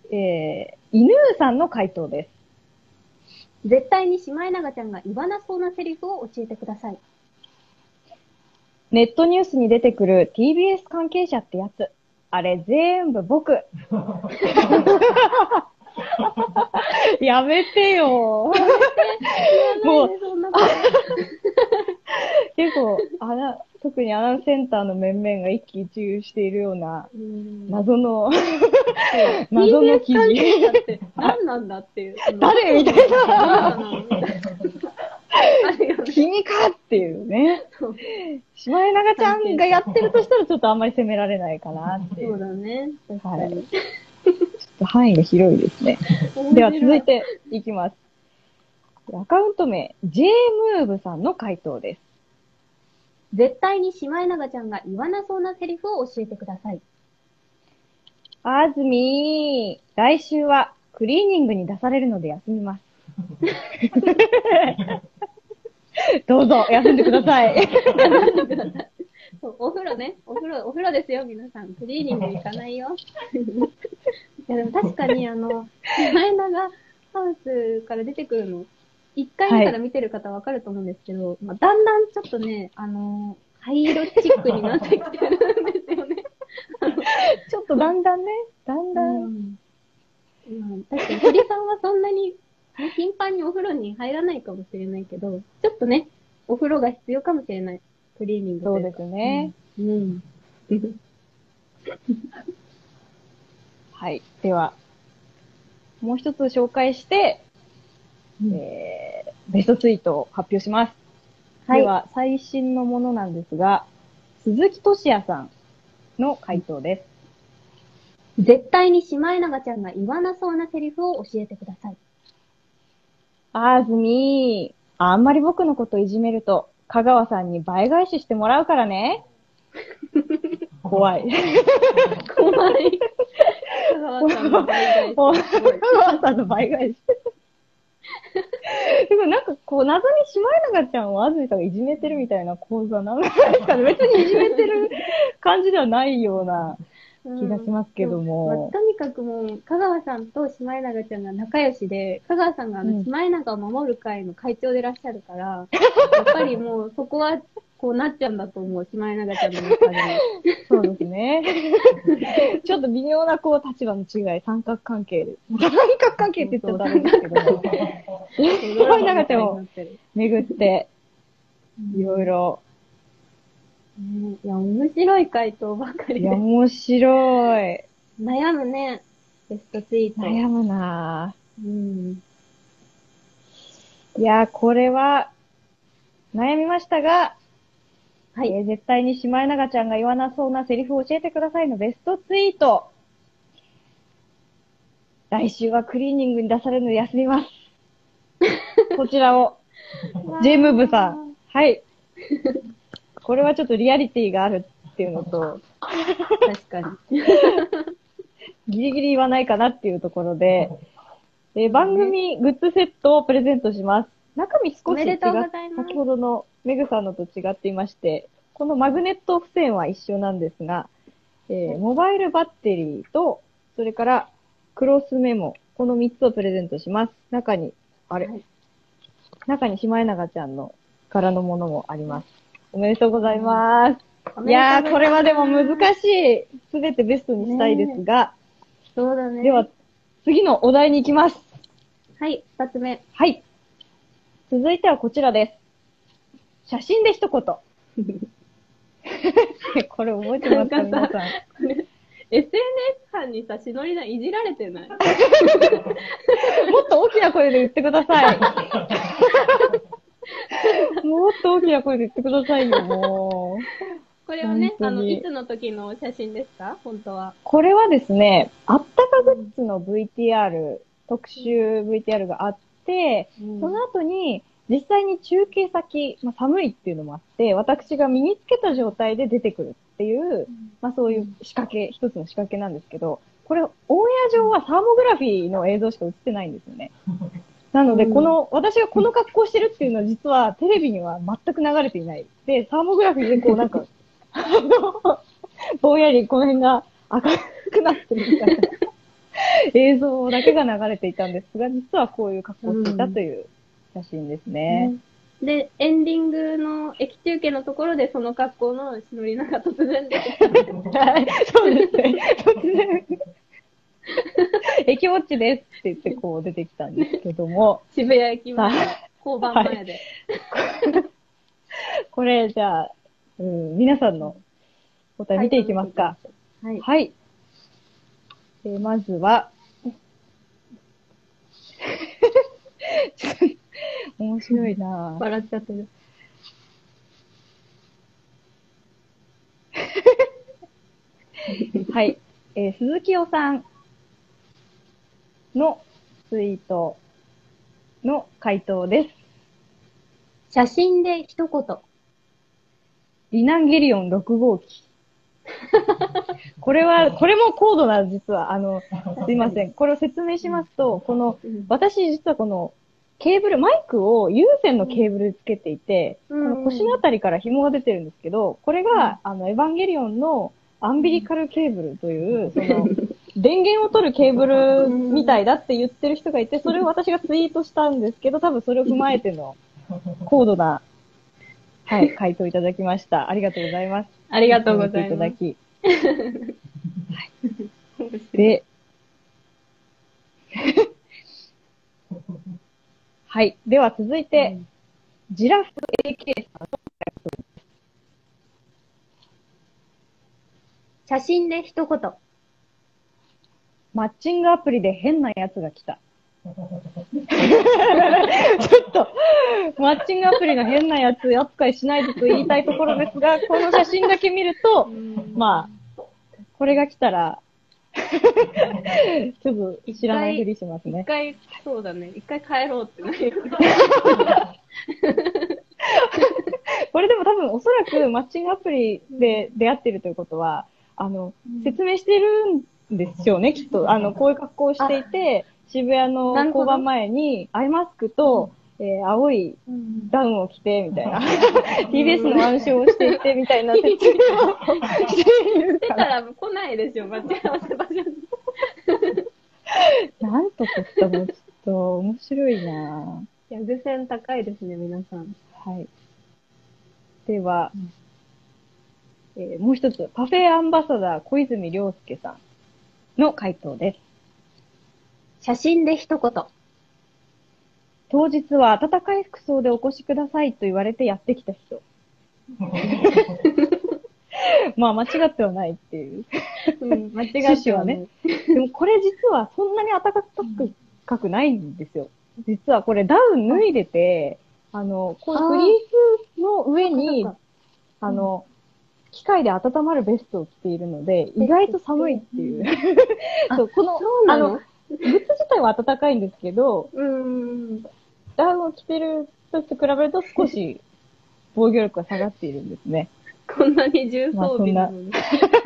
B: えー、犬さんの回答です。
A: 絶対にシマエナガちゃんが言わなそうなセリフを教えてください。
B: ネットニュースに出てくる ティービーエス 関係者ってやつ。あれ全部僕。やめてよ。もう、結構、あな、特にアナウンスセンターの面々が一喜一憂しているような、謎の、謎の記事。
A: ティービーエス 関係者って何なんだっていう。
B: 誰みたいな。
A: あるよね。
B: 君かっていうね。シマエナガちゃんがやってるとしたらちょっとあんまり責められないかなっていう。
A: そうだね。
B: はい。ちょっと範囲が広いですね。では続いていきます。アカウント名、J ムーブさんの回答です。
A: 絶対にシマエナガちゃんが言わなそうなセリフを教えてください。
B: あずみー、来週はクリーニングに出されるので休みます。どうぞ、休んでください。
A: 休んでください。お風呂ね。お風呂、お風呂ですよ、皆さん。クリーニング行かないよ。いや、でも確かにあの、シマエナガハウスから出てくるの、いっかいめから見てる方わかると思うんですけど、はい、まあ、だんだんちょっとね、あの、灰色チックになってきてるんですよね。
B: ちょっとだんだんね、だんだん。うん
A: うん、確かに鳥さんはそんなに頻繁にお風呂に入らないかもしれないけど、ちょっとね、お風呂が必要かもしれない。クリーニング
B: そうですね。
A: うん。うん、
B: はい。では、もう一つ紹介して、
A: うん、
B: えー、ベストツイートを発表します。
A: はい。
B: では、最新のものなんですが、鈴木俊也さんの回答です。
A: 絶対にシマエナガちゃんが言わなそうなセリフを教えてください。
B: あずみー、あんまり僕のこといじめると、香川さんに倍返ししてもらうからね。怖い。
A: 怖い。香川さんの倍返し。
B: 香川さんの倍返し。でもなんかこう、謎にシマエナガちゃんを安住さんがいじめてるみたいな構図はなんですかね。別にいじめてる感じではないような気がしますけども。
A: うんまあ、とにかくもう、香川さんとシマエナガちゃんが仲良しで、香川さんがあの、シマエナガを守る会の会長でいらっしゃるから、やっぱりもうそこは、 こうなっちゃうんだと思う、シマエナガちゃんの中で。
B: そうですね。ちょっと微妙なこう立場の違い、三角関係で。三角関係って言ったらダメですけども。シマエナガちゃんを巡って、いろいろ。
A: ね、いや、面白い回答ばかりで。
B: いや、面白い。
A: 悩むね、ベストツイート。
B: 悩むな
A: ぁ。うん。
B: いや、これは、悩みましたが、はい、えー、絶対にシマエナガちゃんが言わなそうなセリフを教えてくださいのベストツイート。来週はクリーニングに出されるので休みます。こちらを、ジェーム部さん。はい。これはちょっとリアリティがあるっていうのと、
A: 確かに。
B: ギリギリ言わないかなっていうところで、えー、番組グッズセットをプレゼントします。中身少し違って、先ほどのメグさんのと違っていまして、このマグネット付箋は一緒なんですが、えー、モバイルバッテリーと、それからクロスメモ、このみっつをプレゼントします。中に、あれ、はい、中にシマエナガちゃんの柄のものもあります。おめでとうございます。うん、いやー、これはでも難しい。すべてベストにしたいですが、
A: そうだね。
B: では、次のお題に行きます。
A: はい、二つ目。
B: はい。続いてはこちらです。写真で一言。これ覚えてますか、皆さん。
A: エスエヌエス 班にさ、しのりないじられてないもっ
B: と大きな声で言ってください。もっと大きな声で言ってくださいよ、もう。
A: これはね、あの、いつの時の写真ですか本当は。
B: これはですね、あったかグッズの ブイティーアール、うん、特集 ブイティーアール があって、うん、その後に、実際に中継先、まあ、寒いっていうのもあって、私が身につけた状態で出てくるっていう、うん、まあそういう仕掛け、一つの仕掛けなんですけど、これ、オンエア上はサーモグラフィーの映像しか映ってないんですよね。なので、この、私がこの格好してるっていうのは実はテレビには全く流れていない。で、サーモグラフィーでこうなんか、あの、ぼんやりこの辺が赤くなってるみたいな映像だけが流れていたんですが、実はこういう格好をしていたという写真ですね。
A: うん、で、エンディングの駅中継のところでその格好のしのりなが突然出てきたんです。
B: はい、そうですね。突然。駅ウォッチですって言ってこう出てきたんですけども。
A: 渋谷駅前、交番前で。
B: はい、これじゃあ、うん、皆さんの答え見ていきますか。
A: はい。
B: はい。えー、まずは、面白いなぁ。
A: 笑っちゃってる。
B: はい。えー、鈴木おさんのツイートの回答です。
A: 写真で一言。
B: リナンゲリオンろく号機。これは、これも高度な、実は、あの、すいません。これを説明しますと、この、私実はこの、ケーブル、マイクを有線のケーブルつけていて、この腰のあたりから紐が出てるんですけど、これが、あの、エヴァンゲリオンのアンビリカルケーブルという、その、電源を取るケーブルみたいだって言ってる人がいて、それを私がツイートしたんですけど、多分それを踏まえての高度な、はい、回答いただきました。ありがとうございます。
A: ありがとうございます。
B: いただき。はい、で、はい。では続いて、うん、ジラフ エーケー さんの
A: 写真で一言。
B: マッチングアプリで変なやつが来た。ちょっと、マッチングアプリの変なやつ扱いしないでと言いたいところですが、この写真だけ見ると、まあ、これが来たら、ちょっと知らないふりしますね。
A: 一回、そうだね。一回帰ろうってなる。
B: これでも多分おそらくマッチングアプリで出会ってるということは、あの、うん、説明してるんですよね、きっと。あの、こういう格好をしていて、渋谷の交番前にアイマスクと、うん、えー、青いダウンを着て、みたいな。ティービーエス の腕章をしていて、みたいな説明をしている
A: から。してたら来ないでしょ、待ち合わせ場所に。
B: なんとかったもちょっと面白いなぁ。
A: ギャグ線高いですね、皆さん。
B: はい。 では、えーもう一つ、パフェアンバサダー小泉良介さんの回答です。
A: 写真で一言。
B: 当日は暖かい服装でお越しくださいと言われてやってきた人。まあ間違ってはないっていう。
A: うん、間違ってはね。
B: でもこれ実はそんなに暖かくくないんですよ。実はこれダウン脱いでて、あの、こうフリースの上に、あの、機械で温まるベストを着ているので、意外と寒いっていう。そう、この、あの、グッズ自体は暖かいんですけど、
A: うん。
B: ダウンを着てる時と比べると少し防御力が下がっているんですね。
A: こんなに重装備なのに。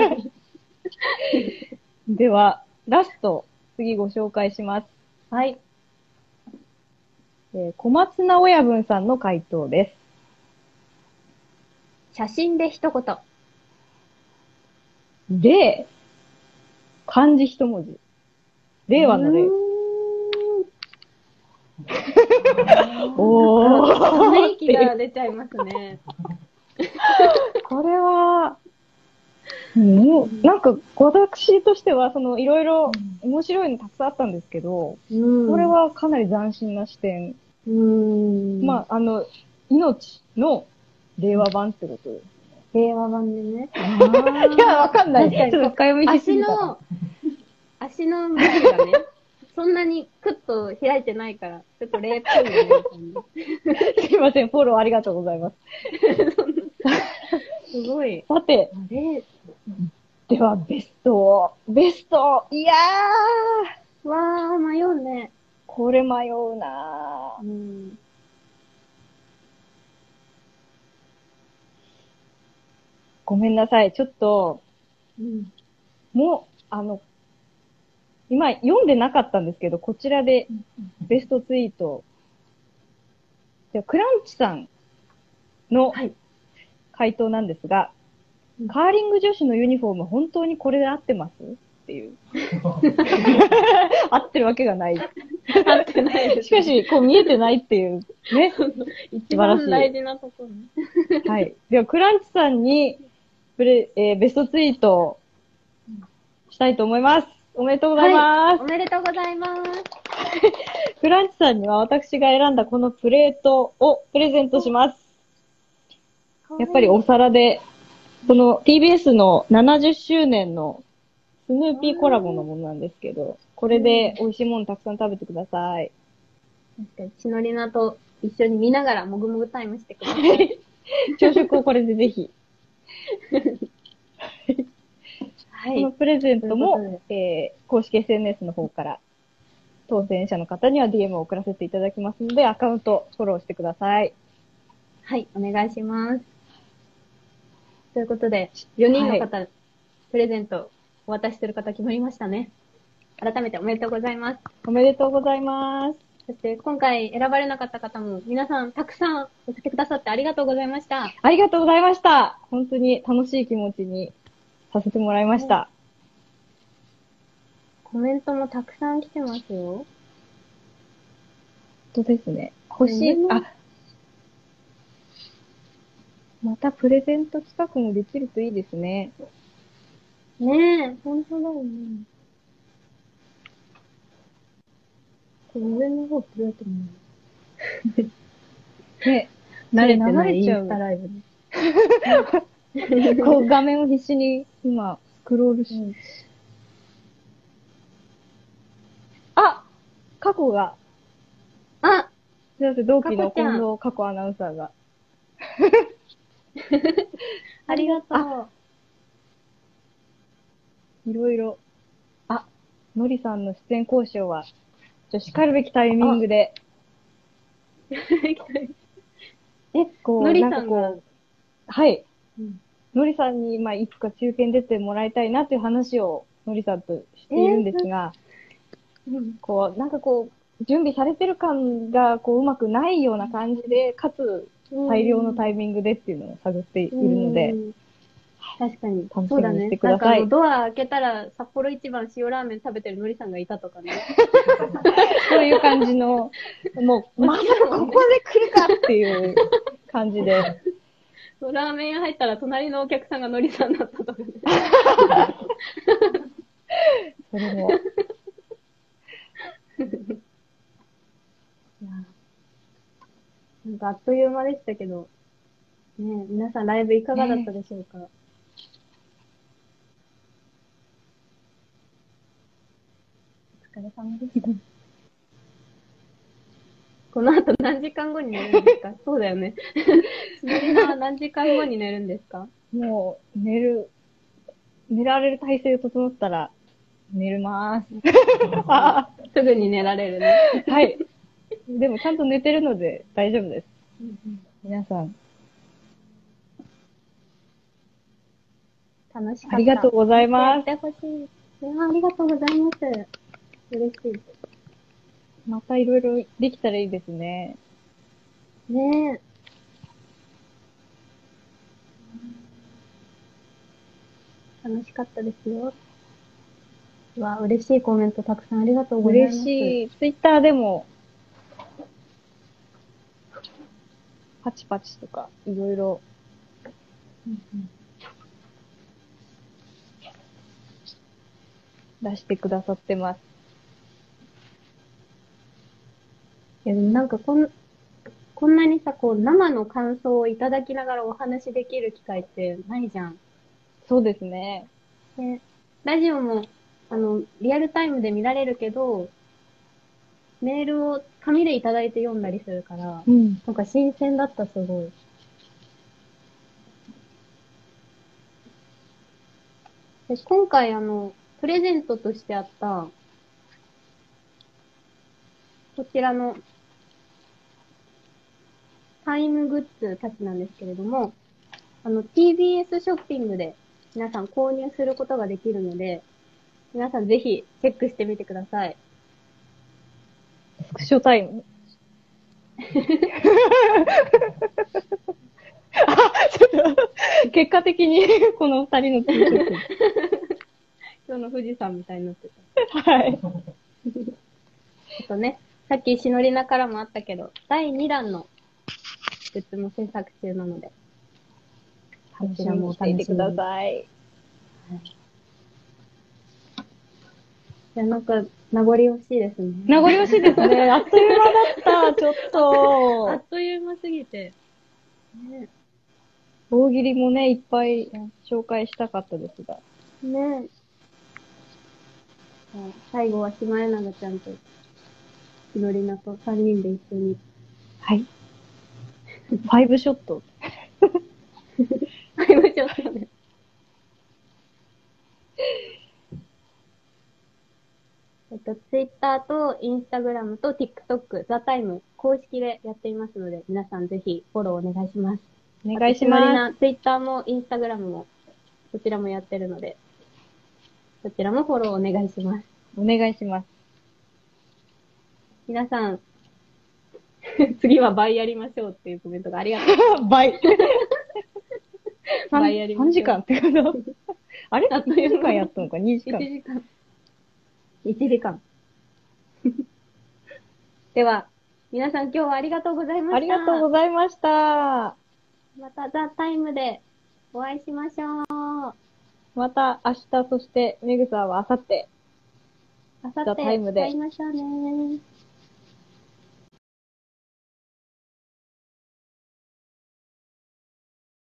B: では、ラスト、次ご紹介します。
A: はい。
B: えー小松菜親分さんの回答です。
A: 写真で一言。
B: で、漢字一文字。令和の令。おー。
A: ため息が出ちゃいますね。
B: これは、もう、なんか、私としては、その、いろいろ面白いのたくさんあったんですけど、
A: うん、
B: これはかなり斬新な視点。
A: うん、
B: まあ、あの、命の令和版ってことです。
A: 令和版でね。
B: いや、わかんない。ちょっと深読みしすぎた。
A: 足の、足の部分がね、そんなにクッと開いてないから、ちょっと例っぽいよね。
B: すいません、フォローありがとうございます。
A: すごい。
B: さて、では、ベスト、ベスト、いや
A: ー。わー、迷うね。
B: これ迷うなぁ。
A: うん。
B: ごめんなさい、ちょっと、
A: うん、
B: もう、あの、今読んでなかったんですけど、こちらでベストツイート。じゃあクランチさんの回答なんですが、はい、カーリング女子のユニフォーム本当にこれで合ってますっていう。合ってるわけがない。
A: 合ってないです、ね。
B: しかし、こう見えてないっていう。ね。
A: 一番大事なところ、
B: ね。はい。では、クランチさんに、プレ、えー、ベストツイートをしたいと思います。おめでとうございます。はい、
A: おめでとうございます。
B: クランチさんには私が選んだこのプレートをプレゼントします。やっぱりお皿で、この ティービーエス のななじゅっしゅうねんのスヌーピーコラボのものなんですけど、これで美味しいものたくさん食べてください。
A: 確かに、血のりなと一緒に見ながらもぐもぐタイムしてください。
B: 朝食をこれでぜひ。
A: はい、
B: このプレゼントも、えー、公式 エスエヌエス の方から当選者の方には ディーエム を送らせていただきますので、アカウントフォローしてください。
A: はい、お願いします。ということで、よにんの方、はい、プレゼントお渡しする方決まりましたね。改めておめでとうございます。
B: おめでとうございます。
A: そして今回選ばれなかった方も皆さんたくさん送ってくださってありがとうございました。
B: ありがとうございました。本当に楽しい気持ちにさせてもらいました。
A: コメントもたくさん来てますよ。
B: 本当ですね。欲しい、あ、またプレゼント企画もできるといいですね。
A: ねえ、本当だよね。これ上の方プレートも
B: ね、慣れてない
A: インスタライブ
B: で。こう画面を必死に今スクロールし、うん、あ、過去が。
A: あ、
B: すいません、同期の近藤過去アナウンサーが。
A: ありがと
B: う。いろいろ。あ、のりさんの出演交渉は、ちょ、叱るべきタイミングで。え、こう、
A: のりさんが
B: なんかこう、はい。うん、のりさんに、まあ、いつか中堅出てもらいたいなっていう話を、のりさんとしているんですが、えーうん、こう、なんかこう、準備されてる感が、こう、うまくないような感じで、かつ、大量のタイミングでっていうのを探っているので、
A: 確かに。
B: 楽しみにしてください。
A: なんかドア開けたら、札幌一番塩ラーメン食べてるのりさんがいたとかね。
B: そういう感じの、もう、まさかここで来るかっていう感じで。
A: そうラーメン屋入ったら隣のお客さんがのりさんだったとかね。
B: それも。
A: いやなんかあっという間でしたけど、ねえ、皆さんライブいかがだったでしょうか？ね、お疲れ様でした。この後何時間後に寝るんですか？そうだよね。しのりなは何時間後に寝るんですか？
B: もう、寝る、寝られる体勢整ったら、寝るまーす。
A: すぐに寝られるね。
B: はい。でもちゃんと寝てるので大丈夫です。皆さん、
A: 楽しかった。
B: ありがとうございます。
A: やってほしい。いや、ありがとうございます。嬉しい。
B: またいろいろできたらいいですね。
A: ねえ。楽しかったですよ。うわ、嬉しいコメントたくさんありがとうございます。
B: 嬉しい。ツイッターでも、パチパチとか、いろいろ、出してくださってます。
A: いや、でもなんかこん、こんなにさ、こう、生の感想をいただきながらお話できる機会ってないじゃん。
B: そうですね。
A: で、ラジオも、あの、リアルタイムで見られるけど、メールを紙でいただいて読んだりするから、
B: うん。
A: なんか新鮮だった、すごい。で、今回あの、プレゼントとしてあった、こちらのタイムグッズたちなんですけれども、あの、ティービーエス ショッピングで皆さん購入することができるので、皆さんぜひチェックしてみてください。
B: スクショタイム。あ、ちょっと、結果的にこの二人のツーショット。
A: 今日の富士山みたいになってた。
B: はい。
A: あとね、さっきしのりなからもあったけど、だいにだんのグッズも制作中なので、こちらもお楽しみに
B: していてください。
A: いや、なんか、名残惜しいですね。
B: 名残惜しいですね。あっという間だった、ちょっと。
A: あっという間すぎて。ね
B: 大喜利もね、いっぱい紹介したかったですが。
A: ね最後はシマエナガちゃんと、しのりなとさんにんで一緒に。
B: はい。ファイブショット。
A: ファイブショットで。えっと、ツイッターとインスタグラムと TikTok、ザタイム公式でやっていますので、皆さんぜひフォローお願いします。
B: お願いし
A: しのり
B: ま
A: な、ツイッターもインスタグラムも、こちらもやってるので、こちらもフォローお願いします。
B: す。お願いします。
A: 皆さん、次は倍やりましょうっていうコメントがありがとう。
B: 倍。
A: 倍やりましょう。
B: さんじかんってことあれ
A: あっという間
B: ?いちじかんやったのか ?に 時間。
A: いちじかん。いちじかん。では、皆さん今日はありがとうございました。
B: ありがとうございました。
A: またザ・タイムでお会いしましょう。
B: また明日、そしてメグさんは明後日。
A: あさって
B: ザタイムで
A: 会いましょうね。